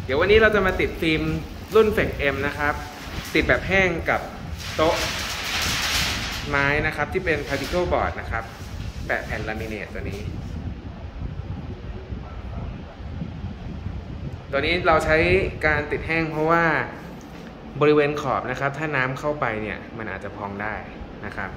เดี๋ยววันนี้เราจะมาติดฟิล์มรุ่น Flex M นะครับติดแบบแห้งกับโต๊ะไม้นะครับที่เป็น Particle Board นะครับแปะแผ่นลามิเนตตัวนี้เราใช้การติดแห้งเพราะว่าบริเวณขอบนะครับถ้าน้ำเข้าไปเนี่ยมันอาจจะพองได้นะครับ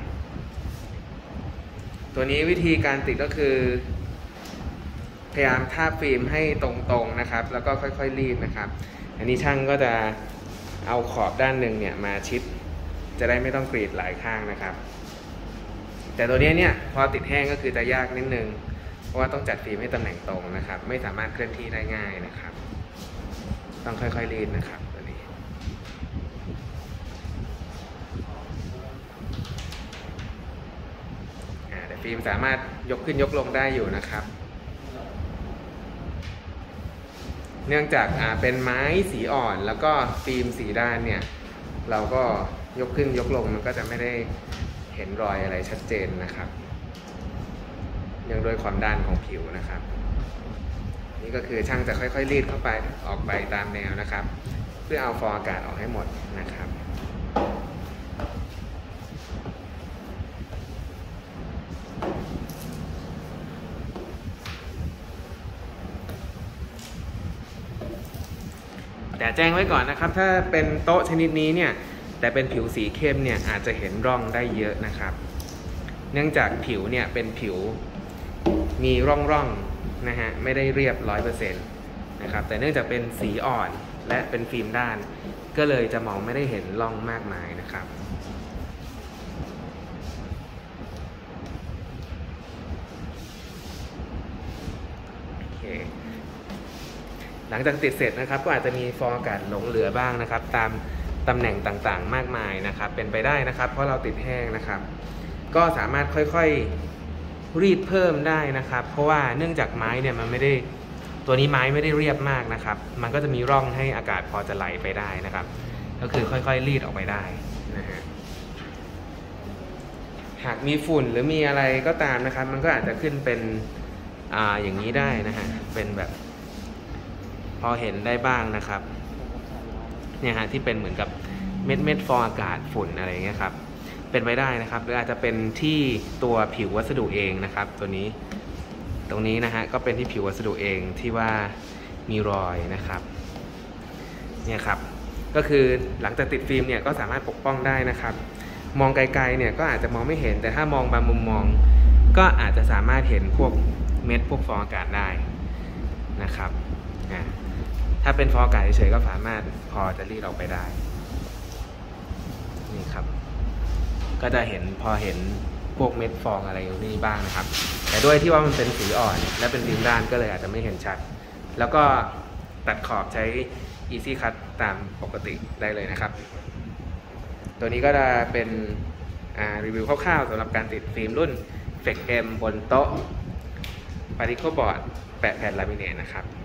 ตัวนี้วิธีการติดก็คือพยายามทาบฟิล์มให้ตรงๆนะครับแล้วก็ค่อยๆรีดนะครับอันนี้ช่างก็จะเอาขอบด้านหนึ่งเนี่ยมาชิดจะได้ไม่ต้องกรีดหลายข้างนะครับแต่ตัวนี้เนี่ยพอติดแห้งก็คือจะยากนิดนึงเพราะว่าต้องจัดฟิล์มให้ตำแหน่งตรงนะครับไม่สามารถเคลื่อนที่ได้ง่ายนะครับต้องค่อยๆรีดนะครับตัวนี้แต่ฟิล์มสามารถยกขึ้นยกลงได้อยู่นะครับเนื่องจากเป็นไม้สีอ่อนแล้วก็ฟิล์มสีด้านเนี่ยเราก็ยกขึ้นยกลงมันก็จะไม่ได้เห็นรอยอะไรชัดเจนนะครับเนื่องด้วยความด้านของผิวนะครับนี่ก็คือช่างจะค่อยๆรีดเข้าไปออกไปตามแนวนะครับเพื่อเอาฟองอากาศออกให้หมดนะครับแต่แจ้งไว้ก่อนนะครับถ้าเป็นโต๊ะชนิดนี้เนี่ยแต่เป็นผิวสีเข้มเนี่ยอาจจะเห็นร่องได้เยอะนะครับเนื่องจากผิวเนี่ยเป็นผิวมีร่องนะฮะไม่ได้เรียบ 100% นะครับแต่เนื่องจากเป็นสีอ่อนและเป็นฟิล์มด้านก็เลยจะมองไม่ได้เห็นร่องมากมายนะครับโอเคหลังจากติดเสร็จนะครับก็อาจจะมีฟองอากาศหลงเหลือบ้างนะครับตามตำแหน่งต่างๆมากมายนะครับเป็นไปได้นะครับเพราะเราติดแห้งนะครับก็สามารถค่อยๆรีดเพิ่มได้นะครับเพราะว่าเนื่องจากไม้เนี่ยมันไม่ได้ตัวนี้ไม้ไม่ได้เรียบมากนะครับมันก็จะมีร่องให้อากาศพอจะไหลไปได้นะครับก็คือค่อยๆรีดออกไปได้นะฮะหากมีฝุ่นหรือมีอะไรก็ตามนะครับมันก็อาจจะขึ้นเป็นอย่างนี้ได้นะฮะเป็นแบบพอเห็นได้บ้างนะครับเนี่ยฮะที่เป็นเหมือนกับเม็ดฟองอากาศฝุ่นอะไรเงี้ยครับเป็นไปได้นะครับหรืออาจจะเป็นที่ตัวผิววัสดุเองนะครับตรงนี้นะฮะก็เป็นที่ผิววัสดุเองที่ว่ามีรอยนะครับเนี่ยครับก็คือหลังจากติดฟิล์มเนี่ยก็สามารถปกป้องได้นะครับมองไกลๆเนี่ยก็อาจจะมองไม่เห็นแต่ถ้ามองบางมุมมองก็อาจจะสามารถเห็นพวกเม็ดพวกฟองอากาศได้นะครับถ้าเป็นฟองอากาศเฉยๆก็สามารถพอจะรีดออกไปได้นี่ครับก็จะเห็นพอเห็นพวกเม็ดฟองอะไรอยู่นี่บ้างนะครับแต่ด้วยที่ว่ามันเป็นสีอ่อนและเป็นฟิล์มด้านก็เลยอาจจะไม่เห็นชัดแล้วก็ตัดขอบใช้ Easy Cut ตามปกติได้เลยนะครับตัวนี้ก็จะเป็นรีวิวคร่าวๆสำหรับการติดฟิล์มรุ่น Flex M บนโต๊ะ Particle Board แปะแผ่นลามิเนตนะครับ